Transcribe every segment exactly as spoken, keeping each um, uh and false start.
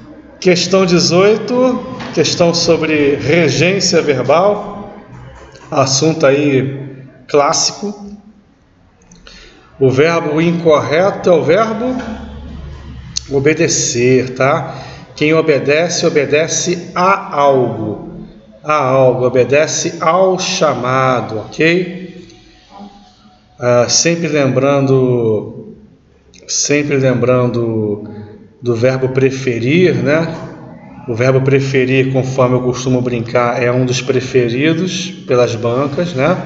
Questão dezoito, questão sobre regência verbal, assunto aí clássico. O verbo incorreto é o verbo obedecer, tá? Quem obedece, obedece a algo, a algo, obedece ao chamado, ok? Ah, sempre lembrando, sempre lembrando do verbo preferir, né? O verbo preferir, conforme eu costumo brincar, é um dos preferidos pelas bancas, né?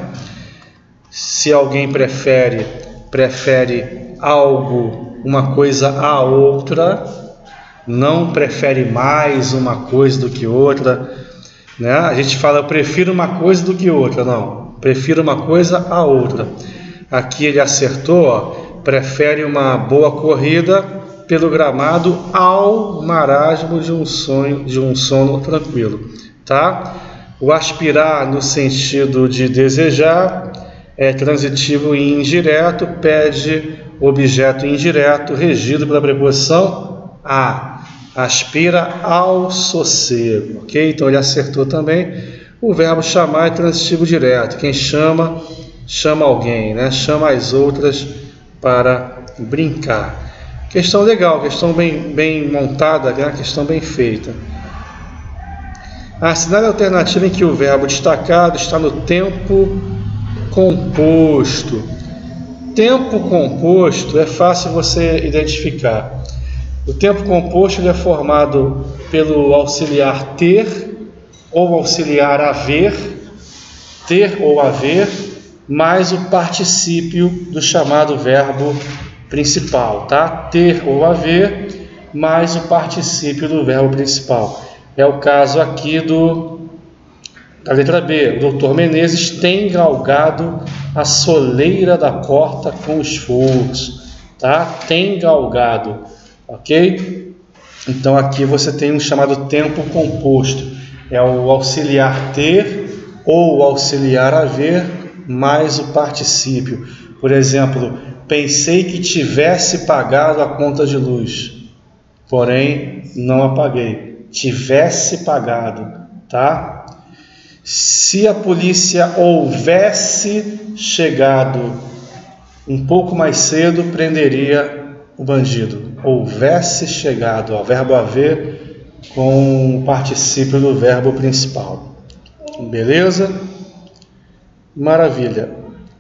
Se alguém prefere, prefere algo, uma coisa a outra, não prefere mais uma coisa do que outra, né? A gente fala, eu prefiro uma coisa do que outra, não, prefiro uma coisa a outra. Aqui ele acertou, ó, prefere uma boa corrida pelo gramado ao marasmo de um sonho, de um sono tranquilo, tá? O aspirar no sentido de desejar é transitivo e indireto, pede objeto indireto regido pela preposição a. Aspira ao sossego, ok? Então ele acertou também. O verbo chamar é transitivo direto. Quem chama, chama alguém, né? Chama as outras para brincar. Questão legal, questão bem, bem montada, né? Questão bem feita. Assinale a alternativa em que o verbo destacado está no tempo composto. Tempo composto é fácil você identificar. O tempo composto ele é formado pelo auxiliar ter ou auxiliar haver, ter ou haver, mais o particípio do chamado verbo principal, tá? Ter ou haver, mais o particípio do verbo principal. É o caso aqui do, da letra B. O doutor Menezes tem galgado a soleira da porta com esforço, tá? Tem galgado, ok? Então aqui você tem um chamado tempo composto. É o auxiliar ter ou o auxiliar haver, mais o particípio. Por exemplo, pensei que tivesse pagado a conta de luz, porém não a paguei. Tivesse pagado, tá? Se a polícia houvesse chegado um pouco mais cedo, prenderia o bandido. Houvesse chegado, ó, verbo haver com o particípio do verbo principal. Beleza? Maravilha.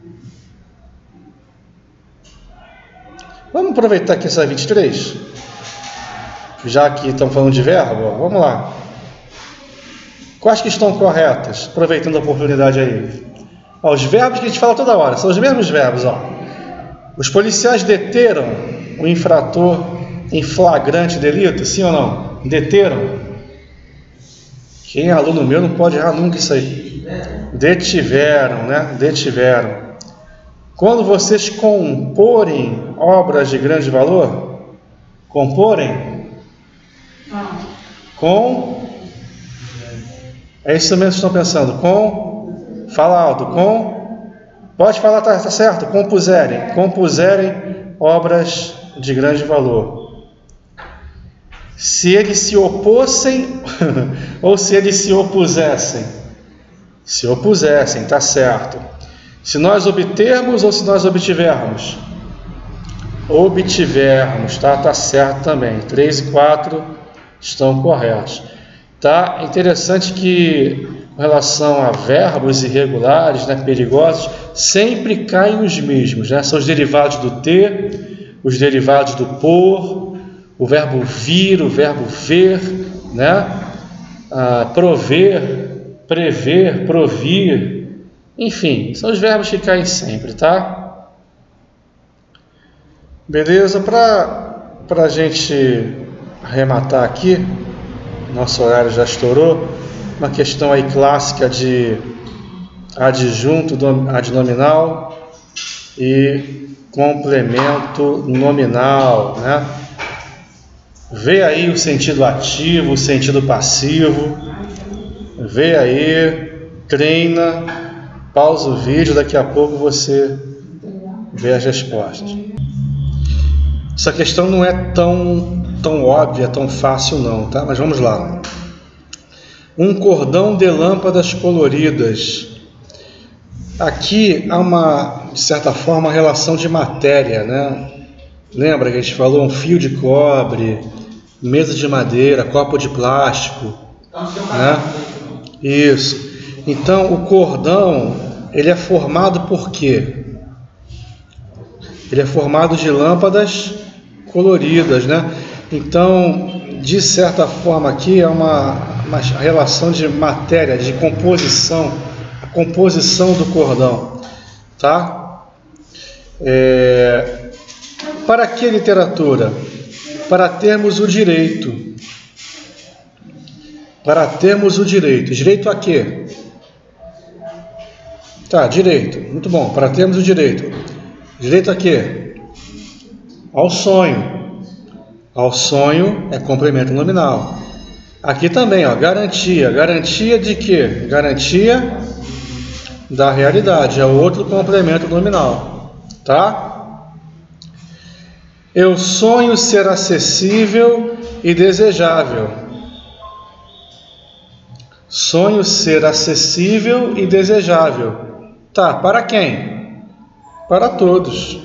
Vamos aproveitar aqui essa vinte e três, já que estamos falando de verbo, ó, vamos lá. Quais que estão corretas? Aproveitando a oportunidade aí. Ó, os verbos que a gente fala toda hora, são os mesmos verbos. Ó. Os policiais deteram o infrator em flagrante delito, sim ou não? Deteram. Quem é aluno meu não pode errar nunca isso aí. Detiveram, né? Detiveram. Quando vocês comporem obras de grande valor, comporem? Com? É isso mesmo que estão pensando. Com? Fala alto. Com? Pode falar, tá, tá certo. Compuserem. Compuserem obras de grande valor. Se eles se opossem ou se eles se opusessem? Se opusessem, tá certo. Se nós obtermos ou se nós obtivermos? Obtivermos, tá? Tá certo também. três e quatro estão corretos. Tá? Interessante que, com relação a verbos irregulares, né, perigosos, sempre caem os mesmos, né? São os derivados do ter, os derivados do por, o verbo vir, o verbo ver, né? Ah, prover, prever, provir, enfim, são os verbos que caem sempre, tá? Beleza? Para para a gente arrematar aqui, nosso horário já estourou, uma questão aí clássica de adjunto adnominal e complemento nominal, né? Vê aí o sentido ativo, o sentido passivo, vê aí, treina, pausa o vídeo, daqui a pouco você vê as respostas. Essa questão não é tão tão óbvia, tão fácil não, tá? Mas vamos lá. Um cordão de lâmpadas coloridas. Aqui há uma, de certa forma, uma relação de matéria, né? Lembra que a gente falou um fio de cobre, mesa de madeira, copo de plástico, né? Isso. Então, o cordão, ele é formado por quê? Ele é formado de lâmpadas coloridas, né? Então, de certa forma aqui é uma, uma relação de matéria, de composição, a composição do cordão, tá? É, para que literatura? Para termos o direito. Para termos o direito. Direito a quê? Tá, direito. Muito bom. Para termos o direito. Direito a quê? Ao sonho. Ao sonho é complemento nominal. Aqui também, ó, garantia. Garantia de quê? Garantia da realidade. É outro complemento nominal. Tá? Eu sonho ser acessível e desejável. Sonho ser acessível e desejável. Tá, para quem? Para todos.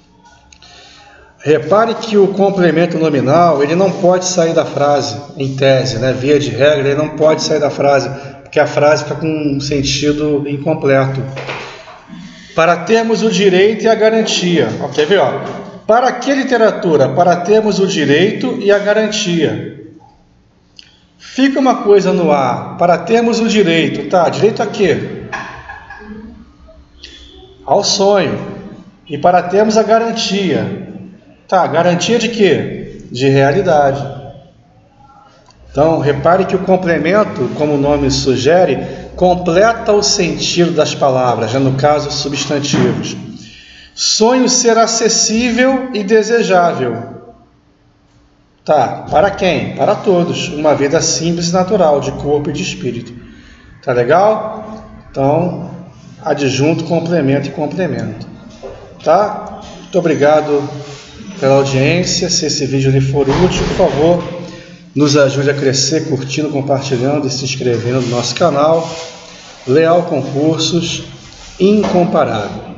Repare que o complemento nominal, ele não pode sair da frase, em tese, né? Via de regra, ele não pode sair da frase, porque a frase fica com um sentido incompleto. Para termos o direito e a garantia. Ó, quer ver? Ó? Para que literatura? Para termos o direito e a garantia. Fica uma coisa no ar. Para termos o direito. Tá, direito a quê? Ao sonho. E para termos a garantia. Tá, garantia de quê? De realidade. Então, repare que o complemento, como o nome sugere, completa o sentido das palavras, né? No caso, substantivos. Sonho ser acessível e desejável. Tá, para quem? Para todos. Uma vida simples e natural, de corpo e de espírito. Tá legal? Então, adjunto, complemento e complemento. Tá? Muito obrigado pela audiência. Se esse vídeo lhe for útil, por favor, nos ajude a crescer curtindo, compartilhando e se inscrevendo no nosso canal. Leal Concursos, incomparável.